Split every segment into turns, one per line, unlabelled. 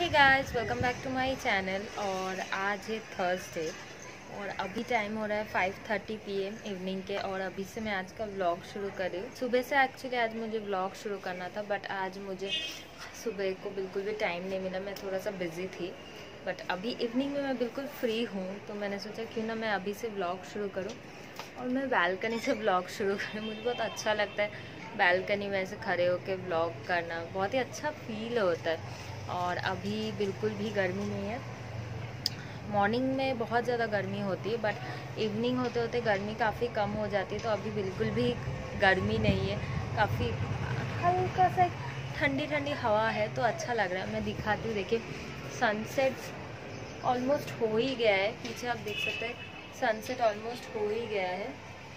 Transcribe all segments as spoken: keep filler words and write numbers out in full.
Hey guys, welcome back to my channel. और आज है थर्सडे और अभी टाइम हो रहा है five thirty P M evening के। और अभी से मैं आज का व्लॉग शुरू कर रही हूँ। सुबह से एक्चुअली आज मुझे व्लॉग शुरू करना था, बट आज मुझे सुबह को बिल्कुल भी टाइम नहीं मिला। मैं थोड़ा सा बिजी थी, बट अभी इवनिंग में मैं बिल्कुल फ्री हूँ, तो मैंने सोचा क्यों ना मैं अभी से व्लॉग शुरू करूँ और मैं बालकनी से व्लॉग शुरू करूँ। मुझे बहुत अच्छा लगता है बालकनी में ऐसे खड़े होकर व्लॉग करना, बहुत ही अच्छा फील होता है। और अभी बिल्कुल भी गर्मी नहीं है। मॉर्निंग में बहुत ज़्यादा गर्मी होती है, बट इवनिंग होते होते गर्मी काफ़ी कम हो जाती है। तो अभी बिल्कुल भी गर्मी नहीं है, काफ़ी हल्का सा ठंडी ठंडी हवा है, तो अच्छा लग रहा है। मैं दिखाती हूँ, देखिए सनसेट ऑलमोस्ट हो ही गया है। पीछे आप देख सकते हैं सनसेट ऑलमोस्ट हो ही गया है।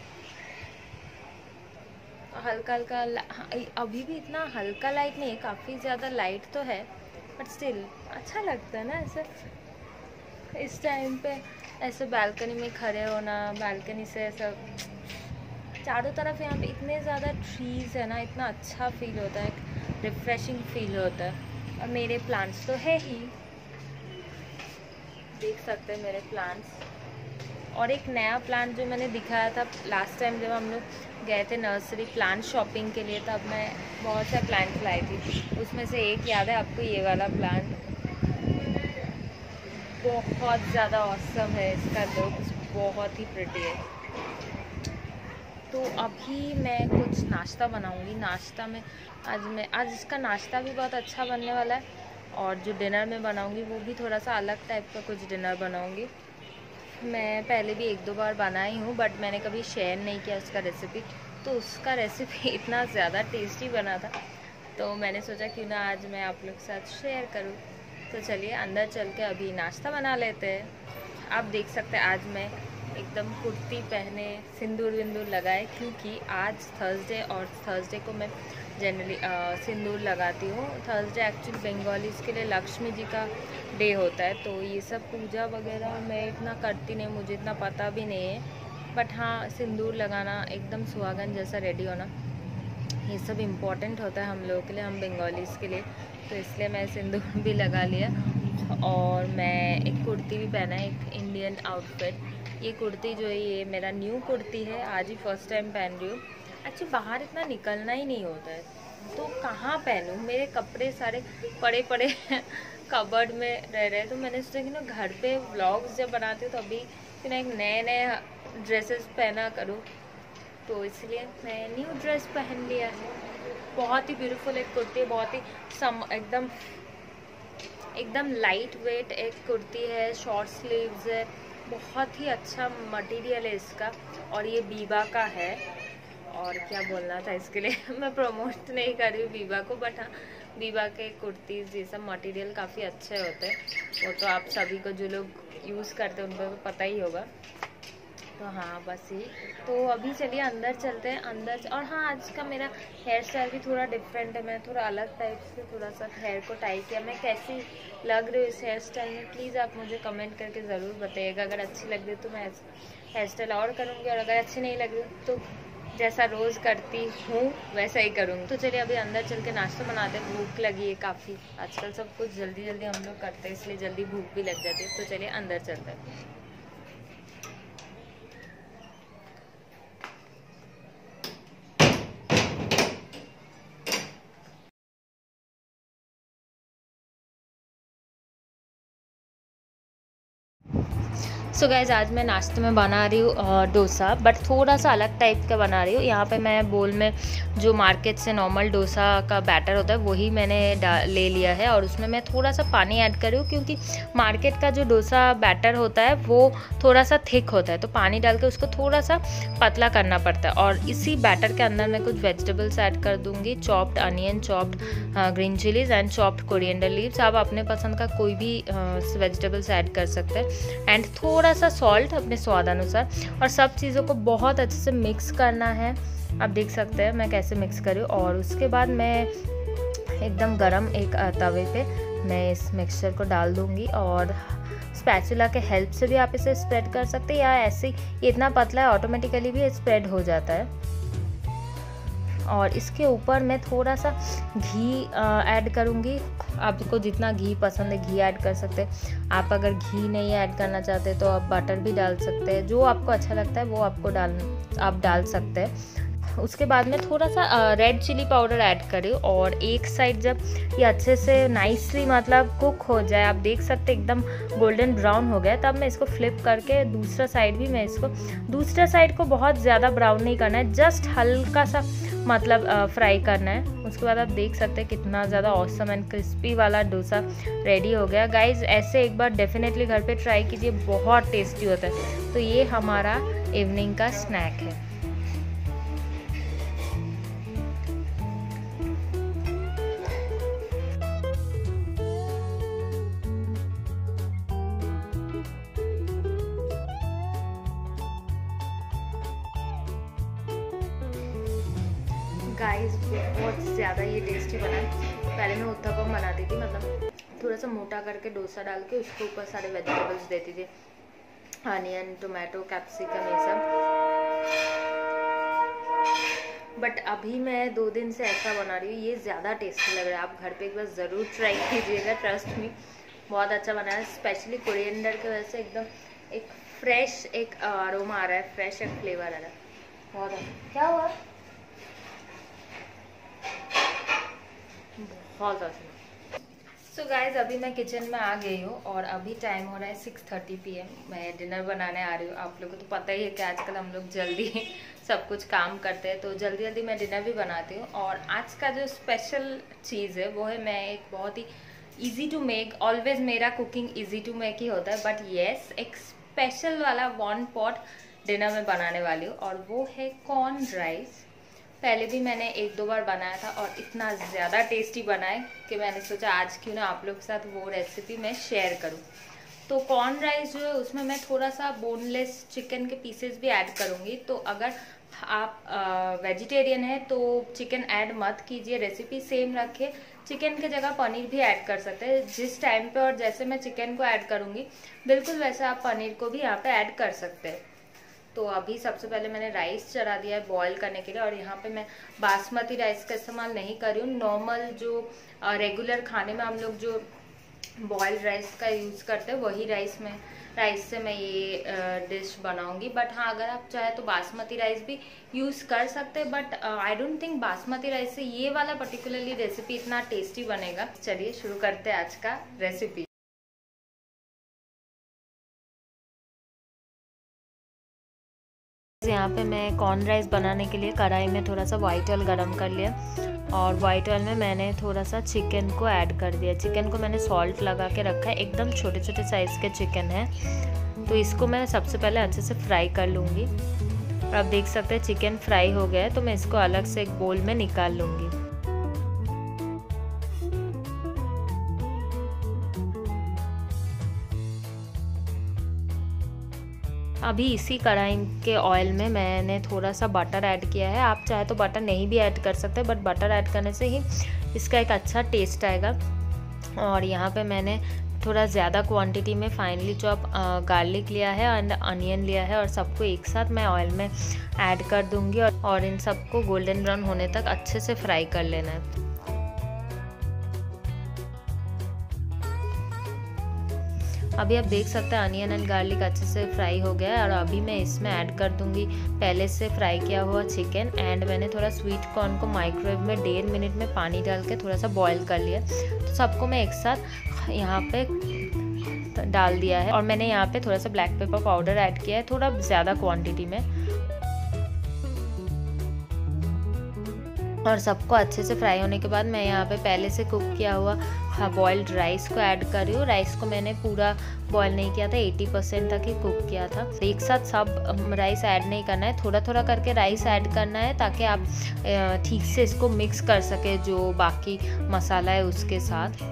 हल्का हल्का अभी भी इतना हल्का लाइट नहीं है, काफ़ी ज़्यादा लाइट तो है, बट स्टिल अच्छा लगता है ना ऐसे इस टाइम पे ऐसे बालकनी में खड़े होना। बालकनी से ऐसा चारों तरफ यहाँ पे इतने ज़्यादा ट्रीज़ है ना, इतना अच्छा फील होता है, रिफ्रेशिंग फील होता है। और मेरे प्लांट्स तो है ही, देख सकते हैं मेरे प्लांट्स। और एक नया प्लांट जो मैंने दिखाया था लास्ट टाइम जब हम लोग गए थे नर्सरी प्लांट शॉपिंग के लिए, तब मैं बहुत से प्लांट लाई थी। उसमें से एक याद है आपको, ये वाला प्लांट बहुत ज़्यादा ऑसम है। इसका लुक बहुत ही प्रिटी है। तो अभी मैं कुछ नाश्ता बनाऊंगी। नाश्ता में आज मैं आज इसका नाश्ता भी बहुत अच्छा बनने वाला है, और जो डिनर में बनाऊंगी वो भी थोड़ा सा अलग टाइप का कुछ डिनर बनाऊंगी। मैं पहले भी एक दो बार बनाई हूँ, बट मैंने कभी शेयर नहीं किया उसका रेसिपी। तो उसका रेसिपी इतना ज़्यादा टेस्टी बना था, तो मैंने सोचा क्यों ना आज मैं आप लोग के साथ शेयर करूँ। तो चलिए अंदर चल के अभी नाश्ता बना लेते हैं। आप देख सकते हैं आज मैं एकदम कुर्ती पहने सिंदूर विंदूर लगाए, क्योंकि आज थर्सडे और थर्सडे को मैं जनरली सिंदूर लगाती हूँ। थर्सडे एक्चुअली बंगालीज़ के लिए लक्ष्मी जी का डे होता है, तो ये सब पूजा वगैरह मैं इतना करती नहीं, मुझे इतना पता भी नहीं है। बट हाँ, सिंदूर लगाना, एकदम सुहागन जैसा रेडी होना, ये सब इम्पॉर्टेंट होता है हम लोगों के लिए, हम बंगालीज़ के लिए। तो इसलिए मैं सिंदूर भी लगा लिया। और मैं एक कुर्ती भी पहना है, एक इंडियन आउटफिट। ये कुर्ती जो है ये मेरा न्यू कुर्ती है, आज ही फर्स्ट टाइम पहन रही हूँ। एक्चुअली बाहर इतना निकलना ही नहीं होता है, तो कहाँ पहनूँ, मेरे कपड़े सारे पड़े पड़े कबर्ड में रह रहे। तो मैंने सोचा कि ना घर पे व्लॉग्स जब बनाती हूँ तो अभी फिर एक नए नए ड्रेसेस पहना करूँ, तो इसलिए मैं न्यू ड्रेस पहन लिया है। बहुत ही ब्यूटीफुल एक कुर्ती है, बहुत ही सम एकदम एकदम लाइट वेट एक कुर्ती है, शॉर्ट स्लीव्स है, बहुत ही अच्छा मटेरियल है इसका। और ये बीबा का है। और क्या बोलना था इसके लिए मैं प्रमोट नहीं कर रही हूँ बीबा को, बट हाँ, बीबा के कुर्तीज़ ये सब मटेरियल काफ़ी अच्छे होते हैं। वो तो आप सभी को जो लोग यूज़ करते हैं उनको तो पता ही होगा। तो हाँ बस ये। तो अभी चलिए अंदर चलते हैं। अंदर और हाँ, आज का मेरा हेयर स्टाइल भी थोड़ा डिफरेंट है। मैं थोड़ा अलग टाइप से थोड़ा सा हेयर को टाई किया। मैं कैसी लग रही हूँ इस हेयर स्टाइल में, प्लीज़ आप मुझे कमेंट करके ज़रूर बताइएगा। अगर अच्छी लग रही तो मैं हेयर स्टाइल और करूँगी, और अगर अच्छी नहीं लग रही तो जैसा रोज़ करती हूँ वैसा ही करूँगी। तो चलिए अभी अंदर चल के नाश्ता बनाते हैं। भूख लगी है काफ़ी, आजकल सब कुछ जल्दी जल्दी हम लोग करते हैं, इसलिए जल्दी भूख भी लग जाती है। तो चलिए अंदर चलते हैं। सो so गाइज, आज मैं नाश्ते में बना रही हूँ डोसा, बट थोड़ा सा अलग टाइप का बना रही हूँ। यहाँ पे मैं बोल में जो मार्केट से नॉर्मल डोसा का बैटर होता है वही मैंने ले लिया है, और उसमें मैं थोड़ा सा पानी ऐड कर रही हूँ, क्योंकि मार्केट का जो डोसा बैटर होता है वो थोड़ा सा थिक होता है, तो पानी डाल के उसको थोड़ा सा पतला करना पड़ता है। और इसी बैटर के अंदर मैं कुछ वेजिटेबल्स ऐड कर दूँगी, chopped onion, chopped green chillies and chopped coriander leaves. आप अपने पसंद का कोई भी वेजिटेबल्स ऐड कर सकते हैं, एंड थोड़ा सा सॉल्ट अपने स्वाद अनुसार। और सब चीज़ों को बहुत अच्छे से मिक्स करना है। आप देख सकते हैं मैं कैसे मिक्स कर रही हूँ। और उसके बाद मैं एकदम गरम एक तवे पे मैं इस मिक्सचर को डाल दूँगी, और स्पैचुला के हेल्प से भी आप इसे स्प्रेड कर सकते हैं, या ऐसे ही इतना पतला है ऑटोमेटिकली भी स्प्रेड हो जाता है। और इसके ऊपर मैं थोड़ा सा घी ऐड करूँगी। आपको जितना घी पसंद है घी ऐड कर सकते हैं। आप अगर घी नहीं ऐड करना चाहते तो आप बटर भी डाल सकते हैं। जो आपको अच्छा लगता है वो आपको डाल आप डाल सकते हैं। उसके बाद में थोड़ा सा रेड चिली पाउडर ऐड करें और एक साइड जब ये अच्छे से नाइसली मतलब कुक हो जाए, आप देख सकते एकदम गोल्डन ब्राउन हो गया, तब मैं इसको फ्लिप करके दूसरा साइड भी मैं इसको दूसरा साइड को बहुत ज़्यादा ब्राउन नहीं करना है, जस्ट हल्का सा मतलब फ्राई करना है। उसके बाद आप देख सकते हैं कितना ज़्यादा ऑसम एंड क्रिस्पी वाला डोसा रेडी हो गया। गाइज ऐसे एक बार डेफिनेटली घर पे ट्राई कीजिए, बहुत टेस्टी होता है। तो ये हमारा इवनिंग का स्नैक है। गाइस बहुत ज़्यादा ये टेस्टी बना है। पहले मैं उत्तपम बनाती थी, मतलब थोड़ा सा मोटा करके डोसा डाल के उसके ऊपर सारे वेजिटेबल्स देती थी, अनियन, टोमेटो, कैप्सिकम, ये सब। बट अभी मैं दो दिन से ऐसा बना रही हूँ, ये ज़्यादा टेस्टी लग रहा है। आप घर पे एक बार ज़रूर ट्राई कीजिएगा, ट्रस्ट मी बहुत अच्छा बना है। स्पेशली कोरिएंडर की वजह से एकदम एक फ्रेश एक अरोमा आ रहा है, फ्रेश एक फ्लेवर आ रहा है, बहुत अच्छा। क्या हुआ? बहुत अच्छा। सो गाइज अभी मैं किचन में आ गई हूँ और अभी टाइम हो रहा है सिक्स थर्टी पी एम। मैं डिनर बनाने आ रही हूँ। आप लोगों को तो पता ही है कि आजकल हम लोग जल्दी सब कुछ काम करते हैं, तो जल्दी जल्दी मैं डिनर भी बनाती हूँ। और आज का जो स्पेशल चीज़ है वो है, मैं एक बहुत ही इजी टू मेक, ऑलवेज मेरा कुकिंग इजी टू मेक ही होता है, बट येस एक स्पेशल वाला वन पॉट डिनर में बनाने वाली हूँ, और वो है कॉर्न राइस। पहले भी मैंने एक दो बार बनाया था और इतना ज़्यादा टेस्टी बना है कि मैंने सोचा आज क्यों ना आप लोग के साथ वो रेसिपी मैं शेयर करूं। तो कॉर्न राइस जो है उसमें मैं थोड़ा सा बोनलेस चिकन के पीसेस भी ऐड करूंगी। तो अगर आप वेजिटेरियन है तो चिकन ऐड मत कीजिए, रेसिपी सेम रखिए। चिकन के जगह पनीर भी ऐड कर सकते हैं। जिस टाइम पे और जैसे मैं चिकन को ऐड करूँगी बिल्कुल वैसे आप पनीर को भी यहाँ पे ऐड कर सकते हैं। तो अभी सबसे पहले मैंने राइस चढ़ा दिया है बॉईल करने के लिए, और यहाँ पे मैं बासमती राइस का इस्तेमाल नहीं कर रही हूँ। नॉर्मल जो रेगुलर खाने में हम लोग जो बॉइल्ड राइस का यूज़ करते हैं वही राइस में राइस से मैं ये डिश बनाऊंगी। बट हाँ, अगर आप चाहे तो बासमती राइस भी यूज़ कर सकते हैं, but I don't think basmati rice से ये वाला पर्टिकुलरली रेसिपी इतना टेस्टी बनेगा। चलिए शुरू करते हैं आज का रेसिपी। यहाँ पे मैं कॉर्न राइस बनाने के लिए कढ़ाई में थोड़ा सा वाइट ऑयल गरम कर लिया, और वाइट ऑयल में मैंने थोड़ा सा चिकन को ऐड कर दिया। चिकन को मैंने सॉल्ट लगा के रखा है, एकदम छोटे छोटे साइज़ के चिकन है। तो इसको मैं सबसे पहले अच्छे से फ्राई कर लूँगी। और आप देख सकते हैं चिकन फ्राई हो गया है, तो मैं इसको अलग से एक बोल में निकाल लूँगी। अभी इसी कढ़ाई के ऑयल में मैंने थोड़ा सा बटर ऐड किया है। आप चाहे तो बटर नहीं भी ऐड कर सकते, बट बटर ऐड करने से ही इसका एक अच्छा टेस्ट आएगा। और यहाँ पे मैंने थोड़ा ज़्यादा क्वांटिटी में फाइनली चॉप गार्लिक लिया है एंड अनियन लिया है, और सबको एक साथ मैं ऑयल में ऐड कर दूँगी, और, और इन सबको गोल्डन ब्राउन होने तक अच्छे से फ्राई कर लेना है। अभी आप देख सकते हैं अनियन एंड गार्लिक अच्छे से फ्राई हो गया है, और अभी मैं इसमें ऐड कर दूंगी पहले से फ्राई किया हुआ चिकन। एंड मैंने थोड़ा स्वीट कॉर्न को माइक्रोवेव में डेढ़ मिनट में पानी डाल के थोड़ा सा बॉईल कर लिया। तो सबको मैं एक साथ यहाँ पे डाल दिया है, और मैंने यहाँ पे थोड़ा सा ब्लैक पेपर पाउडर ऐड किया है, थोड़ा ज़्यादा क्वान्टिटी में। और सबको अच्छे से फ्राई होने के बाद मैं यहाँ पे पहले से कुक किया हुआ बॉइल्ड राइस को ऐड कर रही हूँ। राइस को मैंने पूरा बॉईल नहीं किया था, अस्सी परसेंट तक ही कुक किया था। एक साथ सब राइस ऐड नहीं करना है, थोड़ा थोड़ा करके राइस ऐड करना है, ताकि आप ठीक से इसको मिक्स कर सके जो बाकी मसाला है उसके साथ।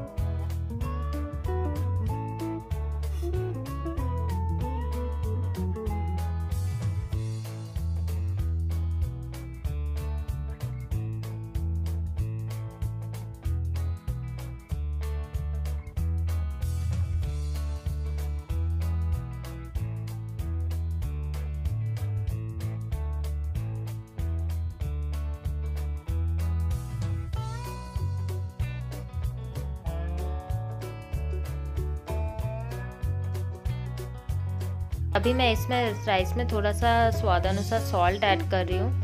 अभी मैं इसमें राइस में थोड़ा सा स्वादानुसार सॉल्ट ऐड कर रही हूँ।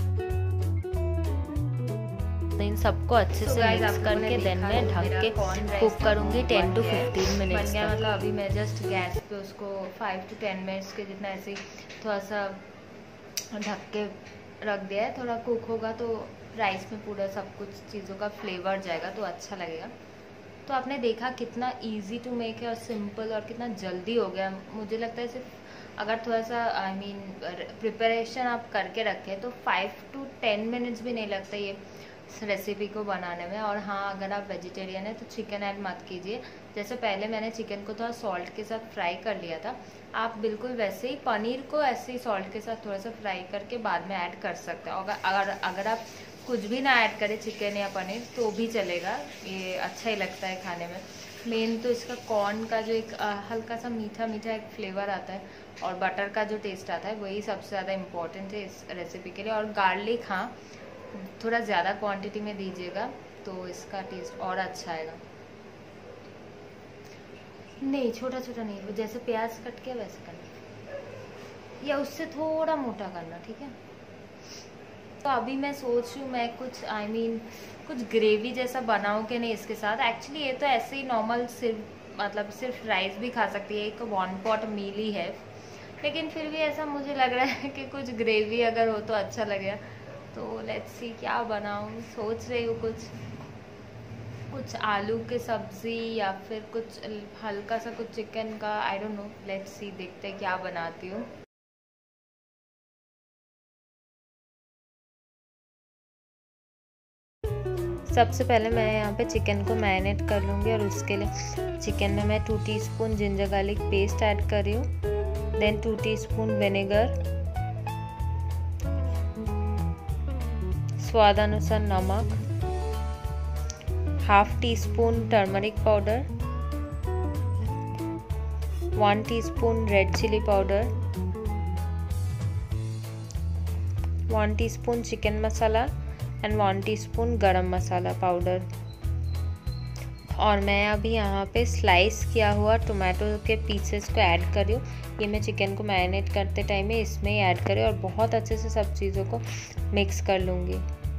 इन सबको अच्छे से मिक्स करके देन मैं ढक के कुक करूँगी टेन टू फिफ्टीन मिनट्स का। मतलब अभी मैं जस्ट गैस पे उसको फाइव टू टेन मिनट्स के जितना ऐसे ही थोड़ा सा ढक के रख दिया है। थोड़ा कुक होगा तो राइस में पूरा सब कुछ चीज़ों का फ्लेवर जाएगा तो अच्छा लगेगा। तो आपने देखा कितना इजी टू मेक है और सिंपल और कितना जल्दी हो गया। मुझे लगता है सिर्फ अगर थोड़ा सा आई मीन प्रिपरेशन आप करके रखें तो फाइव टू टेन मिनट्स भी नहीं लगता ये रेसिपी को बनाने में। और हाँ, अगर आप वेजिटेरियन है तो चिकन ऐड मत कीजिए। जैसे पहले मैंने चिकन को थोड़ा सॉल्ट के साथ फ्राई कर लिया था, आप बिल्कुल वैसे ही पनीर को ऐसे ही सॉल्ट के साथ थोड़ा सा फ्राई करके बाद में ऐड कर सकते हो। अगर अगर अगर आप कुछ भी ना ऐड करें चिकन या पनीर तो भी चलेगा, ये अच्छा ही लगता है खाने में। मेन तो इसका कॉर्न का जो एक हल्का सा मीठा मीठा एक फ्लेवर आता है और बटर का जो टेस्ट आता है वही सबसे ज़्यादा इम्पोर्टेंट है इस रेसिपी के लिए। और गार्लिक हाँ थोड़ा ज़्यादा क्वांटिटी में दीजिएगा तो इसका टेस्ट और अच्छा आएगा। नहीं छोटा छोटा नहीं, वो जैसे प्याज कट के वैसे करना या उससे थोड़ा मोटा करना, ठीक है। तो अभी मैं सोच रही हूँ मैं कुछ आई I मीन mean, कुछ ग्रेवी जैसा बनाऊँ कि नहीं इसके साथ। एक्चुअली ये तो ऐसे ही नॉर्मल सिर्फ मतलब सिर्फ राइस भी खा सकती है, एक वन पॉट मील ही है, लेकिन फिर भी ऐसा मुझे लग रहा है कि कुछ ग्रेवी अगर हो तो अच्छा लगेगा। तो लेट्स सी क्या बनाऊँ, सोच रही हूँ कुछ कुछ आलू के सब्ज़ी या फिर कुछ हल्का सा कुछ चिकन का, I don't know, let's see देखते हैं क्या बनाती हूँ। सबसे पहले मैं यहाँ पे चिकन को मैरिनेट कर लूँगी और उसके लिए चिकन में मैं two teaspoon ginger garlic paste add कर रही हूँ, देन टू टीस्पून विनेगर, स्वादानुसार नमक, half teaspoon turmeric powder, one teaspoon red chilli powder, one teaspoon chicken masala and one teaspoon garam masala powder. और मैं अभी यहाँ पे स्लाइस किया हुआ टोमेटो के पीसेस को ऐड कर रही हूँ। ये मैं चिकन को मैरिनेट करते टाइम में इसमें ही ऐड करें और बहुत अच्छे से सब चीज़ों को मिक्स कर लूँगी।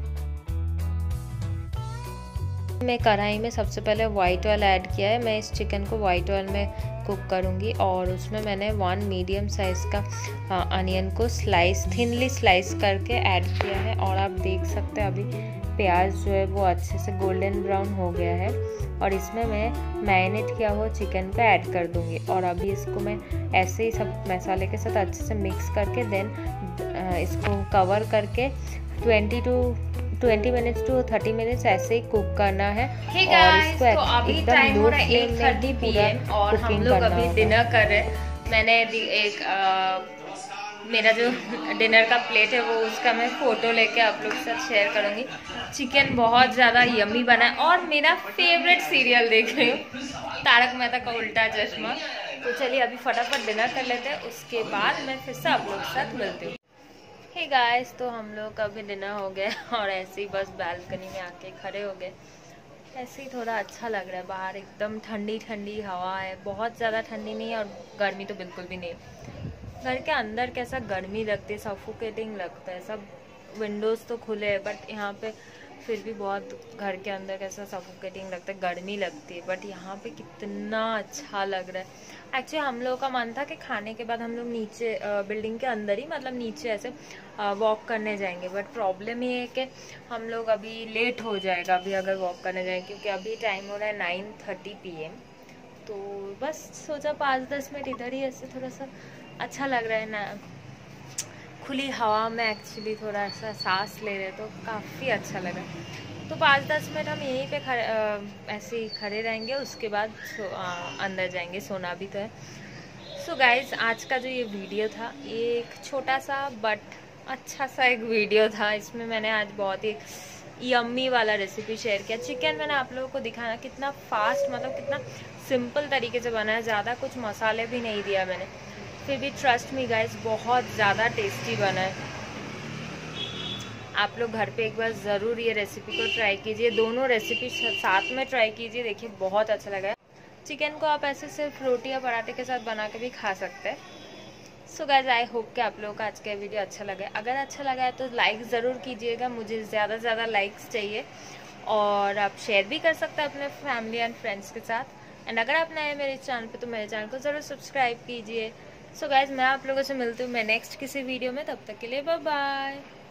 मैं कढ़ाई में सबसे पहले वाइट ऑयल ऐड किया है, मैं इस चिकन को वाइट ऑयल में कुक करूँगी और उसमें मैंने वन मीडियम साइज़ का अनियन को स्लाइस थिनली स्लाइस करके ऐड किया है। और आप देख सकते हैं अभी प्याज जो है वो अच्छे से गोल्डन ब्राउन हो गया है और इसमें मैं मैरिनेट किया हुआ चिकन को ऐड कर दूँगी। और अभी इसको मैं ऐसे ही सब मसाले के साथ अच्छे से मिक्स करके देन इसको कवर करके twenty to twenty minutes to thirty minutes ऐसे ही कुक करना है। hey guys, और इसको तो अभी टाइम हो रहा है एट थर्टी पी एम और हम लोग अभी डिनर कर रहे हैं। मैंने एक आ, मेरा जो डिनर का प्लेट है वो उसका मैं फ़ोटो लेके आप लोग के साथ शेयर करूँगी। चिकन बहुत ज़्यादा यम्मी बना है और मेरा फेवरेट सीरियल देख रही हूँ, तारक मेहता का उल्टा चश्मा। तो चलिए अभी फटाफट डिनर कर लेते हैं, उसके बाद मैं फिर से आप लोग के साथ मिलती हूँ। हे गाइस, तो हम लोग का भी डिनर हो गया और ऐसे ही बस बालकनी में आके खड़े हो गए। ऐसे ही थोड़ा अच्छा लग रहा है, बाहर एकदम ठंडी ठंडी हवा है, बहुत ज़्यादा ठंडी नहीं है और गर्मी तो बिल्कुल भी नहीं है। घर के अंदर कैसा गर्मी लगती है, सफोकेटिंग लगता है। सब विंडोज़ तो खुले हैं बट यहाँ पे फिर भी बहुत घर के अंदर कैसा सफोकेटिंग लगता है, गर्मी लगती है। बट यहाँ पे कितना अच्छा लग रहा है। एक्चुअली हम लोगों का मन था कि खाने के बाद हम लोग नीचे बिल्डिंग के अंदर ही मतलब नीचे ऐसे वॉक करने जाएंगे, बट प्रॉब्लम ये है कि हम लोग अभी लेट हो जाएगा अभी अगर वॉक करने जाएंगे, क्योंकि अभी टाइम हो रहा है नाइन थर्टी पी एम। तो बस सोचा पाँच दस मिनट इधर ही ऐसे थोड़ा सा अच्छा लग रहा है ना, खुली हवा में एक्चुअली थोड़ा सा सांस ले रहे तो काफ़ी अच्छा लगा। तो पाँच दस मिनट हम यहीं पे खड़े ऐसे ही खड़े रहेंगे, उसके बाद सो, आ, अंदर जाएंगे, सोना भी तो है। सो so गाइज, आज का जो ये वीडियो था ये एक छोटा सा बट अच्छा सा एक वीडियो था। इसमें मैंने आज बहुत ही यम्मी वाला रेसिपी शेयर किया। चिकन मैंने आप लोगों को दिखाया कितना फास्ट मतलब कितना सिंपल तरीके से बना है, ज़्यादा कुछ मसाले भी नहीं दिया मैंने, फिर भी ट्रस्ट मी गाइज बहुत ज़्यादा टेस्टी बना है। आप लोग घर पे एक बार ज़रूर ये रेसिपी को ट्राई कीजिए, दोनों रेसिपी साथ में ट्राई कीजिए, देखिए बहुत अच्छा लगा है। चिकन को आप ऐसे सिर्फ रोटी या पराठे के साथ बना के भी खा सकते हैं। सो गाइज आई होप कि आप लोगों को आज का वीडियो अच्छा लगा। अगर अच्छा लगा है तो लाइक ज़रूर कीजिएगा, मुझे ज़्यादा से ज़्यादा लाइक्स चाहिए। और आप शेयर भी कर सकते हैं अपने फैमिली एंड फ्रेंड्स के साथ। एंड अगर आप नए हैं मेरे चैनल पे तो मेरे चैनल को ज़रूर सब्सक्राइब कीजिए। सो गाइज मैं आप लोगों से मिलती हूँ मैं नेक्स्ट किसी वीडियो में, तब तक के लिए बाय बाय।